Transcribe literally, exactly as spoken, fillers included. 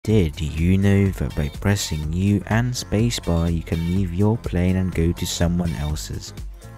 Did you know that by pressing U and spacebar you can leave your plane and go to someone else's?